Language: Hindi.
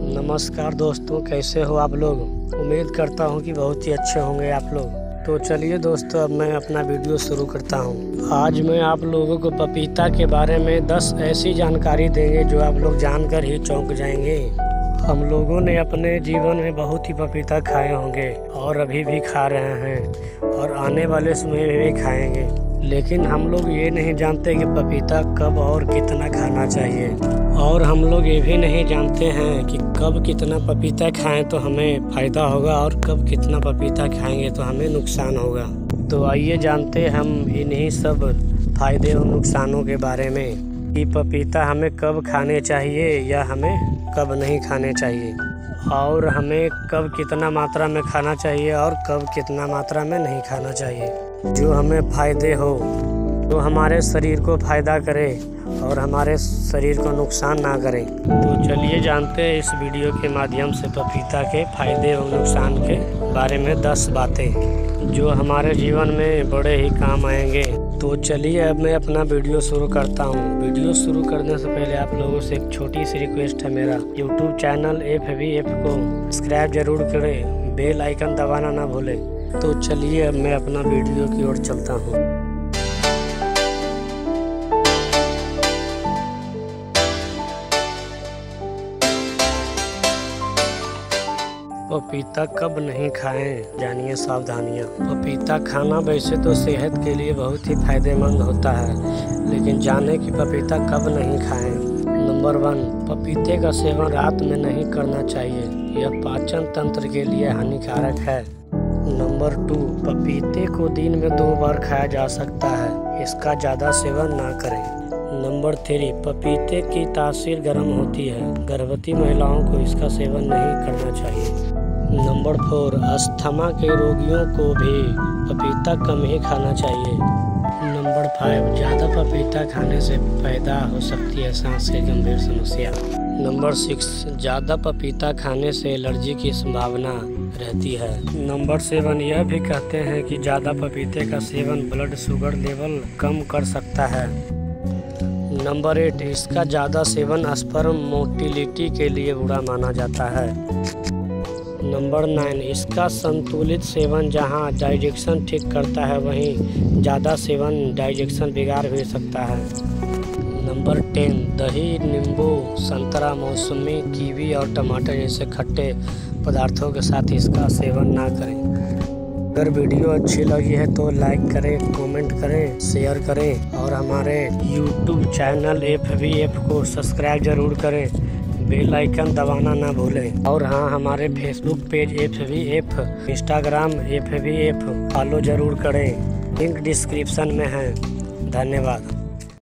नमस्कार दोस्तों, कैसे हो आप लोग। उम्मीद करता हूं कि बहुत ही अच्छे होंगे आप लोग। तो चलिए दोस्तों, अब मैं अपना वीडियो शुरू करता हूं। आज मैं आप लोगों को पपीता के बारे में 10 ऐसी जानकारी देंगे जो आप लोग जानकर ही चौंक जाएंगे। हम लोगों ने अपने जीवन में बहुत ही पपीता खाए होंगे और अभी भी खा रहे हैं और आने वाले समय में भी खाएंगे, लेकिन हम लोग ये नहीं जानते कि पपीता कब और कितना खाना चाहिए। और हम लोग ये भी नहीं जानते हैं कि कब कितना पपीता खाएं तो हमें फ़ायदा होगा और कब कितना पपीता खाएंगे तो हमें नुकसान होगा। तो आइए जानते हम इन्हीं सब फ़ायदे और नुकसानों के बारे में कि पपीता हमें कब खाने चाहिए या हमें कब नहीं खाने चाहिए, और हमें कब कितना मात्रा में खाना चाहिए और कब कितना मात्रा में नहीं खाना चाहिए, जो हमें फ़ायदे हो, जो हमारे शरीर को फ़ायदा करे और हमारे शरीर को नुकसान ना करे। तो चलिए जानते हैं इस वीडियो के माध्यम से पपीता के फ़ायदे और नुकसान के बारे में 10 बातें जो हमारे जीवन में बड़े ही काम आएंगे। तो चलिए अब मैं अपना वीडियो शुरू करता हूँ। वीडियो शुरू करने से पहले आप लोगों से एक छोटी सी रिक्वेस्ट है। मेरा यूट्यूब चैनल FVF को सब्सक्राइब जरूर करें, बेल आइकन दबाना ना भूलें। तो चलिए अब मैं अपना वीडियो की ओर चलता हूँ। पपीता कब नहीं खाएं, जानिए सावधानियाँ। पपीता खाना वैसे तो सेहत के लिए बहुत ही फायदेमंद होता है, लेकिन जाने कि पपीता कब नहीं खाएं। नंबर 1, पपीते का सेवन रात में नहीं करना चाहिए, यह पाचन तंत्र के लिए हानिकारक है। नंबर 2, पपीते को दिन में 2 बार खाया जा सकता है, इसका ज़्यादा सेवन ना करें। नंबर 3, पपीते की तासीर गर्म होती है, गर्भवती महिलाओं को इसका सेवन नहीं करना चाहिए। नंबर 4, अस्थमा के रोगियों को भी पपीता कम ही खाना चाहिए। नंबर 5, ज़्यादा पपीता खाने से पैदा हो सकती है सांस की गंभीर समस्या। नंबर 6, ज़्यादा पपीता खाने से एलर्जी की संभावना रहती है। नंबर 7, यह भी कहते हैं कि ज़्यादा पपीते का सेवन ब्लड शुगर लेवल कम कर सकता है। नंबर 8, इसका ज़्यादा सेवन स्पर्म मोटिलिटी के लिए बुरा माना जाता है। नंबर 9, इसका संतुलित सेवन जहां डाइजेशन ठीक करता है, वहीं ज़्यादा सेवन डाइजेशन बिगाड़ भी सकता है। नंबर 10, दही, नींबू, संतरा, मौसमी, कीवी और टमाटर जैसे खट्टे पदार्थों के साथ इसका सेवन ना करें। अगर वीडियो अच्छी लगी है तो लाइक करें, कमेंट करें, शेयर करें और हमारे यूट्यूब चैनल FVF को सब्सक्राइब जरूर करें, बेल आइकन दबाना ना भूलें। और हाँ, हमारे Facebook page FVF, Instagram FVF follow जरूर करें, लिंक डिस्क्रिप्शन में है। धन्यवाद।